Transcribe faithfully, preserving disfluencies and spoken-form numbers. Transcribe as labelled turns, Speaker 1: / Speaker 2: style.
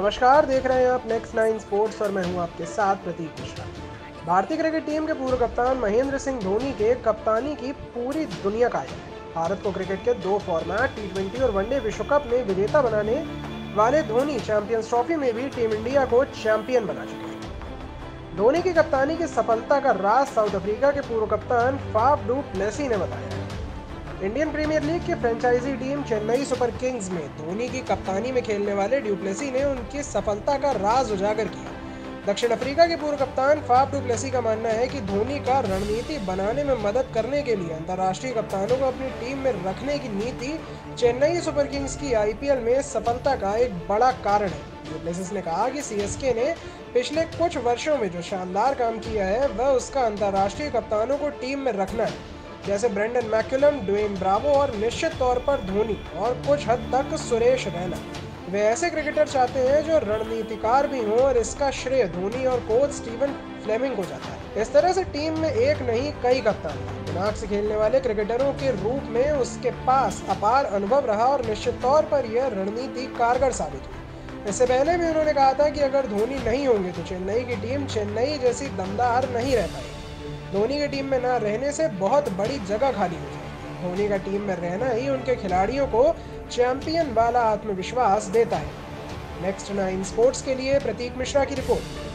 Speaker 1: नमस्कार, देख रहे हैं आप नेक्स्ट नाइन स्पोर्ट्स और मैं हूं आपके साथ प्रतीक मिश्रा। भारतीय क्रिकेट टीम के पूर्व कप्तान महेंद्र सिंह धोनी के कप्तानी की पूरी दुनिया कायल है। भारत को क्रिकेट के दो फॉर्मेट टी ट्वेंटी और वनडे विश्व कप में विजेता बनाने वाले धोनी चैंपियंस ट्रॉफी में भी टीम इंडिया को चैंपियन बना चुके हैं। धोनी की कप्तानी की सफलता का राज साउथ अफ्रीका के पूर्व कप्तान फाफ डू प्लेसी ने बताया है। इंडियन प्रीमियर लीग की franchisee team Chennai Super Kings में धोनी की कप्तानी में खेलने वाले ड्यूप्लेसी ने उनकी सफलता का राज उजागर किया। दक्षिण अफ्रीका के पूर्व कप्तान फाफ डू प्लेसी का मानना है कि धोनी का रणनीति बनाने में मदद करने के लिए अंतर्राष्ट्रीय कप्तानों को अपनी टीम में रखने की नीति चेन्नई सुपर किंग्स की आईपीएल में सफलता का एक बड़ा कारण है। ड्यूप्लेसिस ने कहा कि सीएसके ने पिछले कुछ वर्षों में जो शानदार काम किया है वह उसका अंतर्राष्ट्रीय कप्तानों को टीम में रखना है, जैसे ब्रेंडन मैकुलम, ड्वेन ब्रावो और निश्चित तौर पर धोनी और कुछ हद तक सुरेश रैना। वे ऐसे क्रिकेटर चाहते हैं जो रणनीतिकार भी हों और इसका श्रेय धोनी और कोच स्टीवन फ्लेमिंग को जाता है। इस तरह से टीम में एक नहीं कई कप्तान हैं। दिमाग से खेलने वाले क्रिकेटरों के रूप में उसके पास अपार अनुभव रहा और निश्चित तौर पर यह रणनीति कारगर साबित हुई। इससे पहले भी उन्होंने कहा था कि अगर धोनी नहीं होंगे तो चेन्नई की टीम चेन्नई जैसी दमदार नहीं रह पाएगी। धोनी की टीम में न रहने से बहुत बड़ी जगह खाली हो जाएगी। धोनी का टीम में रहना ही उनके खिलाड़ियों को चैंपियन वाला आत्मविश्वास देता है। नेक्स्ट नाइन स्पोर्ट्स के लिए प्रतीक मिश्रा की रिपोर्ट।